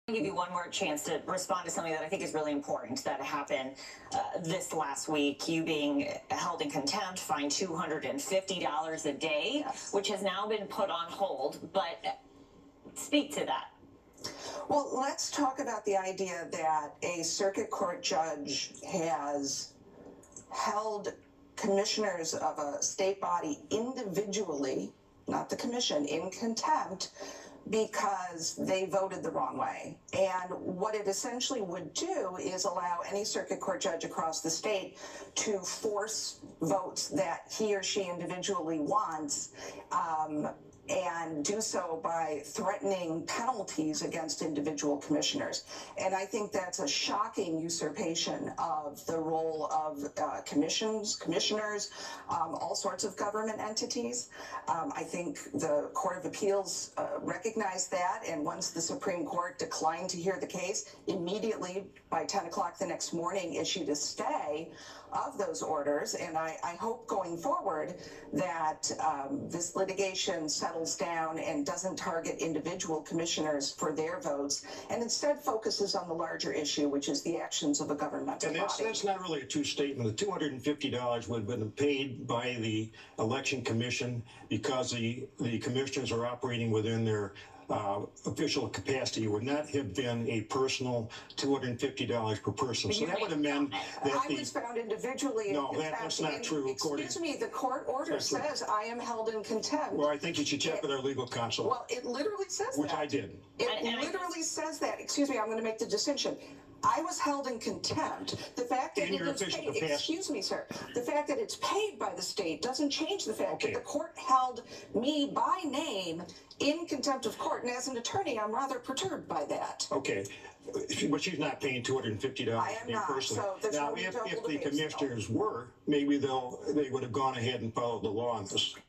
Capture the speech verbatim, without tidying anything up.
I'll give you one more chance to respond to something that I think is really important that happened uh, this last week. You being held in contempt, fined two hundred fifty dollars a day, yes. which has now been put on hold. But speak to that. Well, let's talk about the idea that a circuit court judge has held commissioners of a state body individually, not the commission, in contempt because they voted the wrong way. And what it essentially would do is allow any circuit court judge across the state to force votes that he or she individually wants, um, and do so by threatening penalties against individual commissioners. And I think that's a shocking usurpation of the role of uh, commissions, commissioners, um, all sorts of government entities. Um, I think the Court of Appeals uh, recognized that, and once the Supreme Court declined to hear the case, immediately by ten o'clock the next morning issued a stay of those orders. And I, I hope going forward that um, this litigation settles down and doesn't target individual commissioners for their votes, and instead focuses on the larger issue, which is the actions of a governmental and that's, body. that's not really a true statement. The two hundred fifty dollars would have been paid by the Election Commission because the, the commissioners are operating within their Uh, official capacity. Would not have been a personal two hundred fifty dollars per person. So that would have meant that I the, was found individually. No, that, that's not true. Excuse me, the court order says I am held in contempt. Well, I think you should check with our legal counsel. Well, it literally says that. Which I did. It literally says that. Excuse me, I'm going to make the distinction. I was held in contempt. The fact that it is paid, excuse me, sir, the fact that it's paid by the state doesn't change the fact okay. that the court held me by name in contempt of court. And as an attorney, I'm rather perturbed by that. Okay. But she's not paying two hundred fifty dollars I am not. personally. So there's now, no if, if double the debate, commissioners so. were, maybe they'll they would have gone ahead and followed the law on this.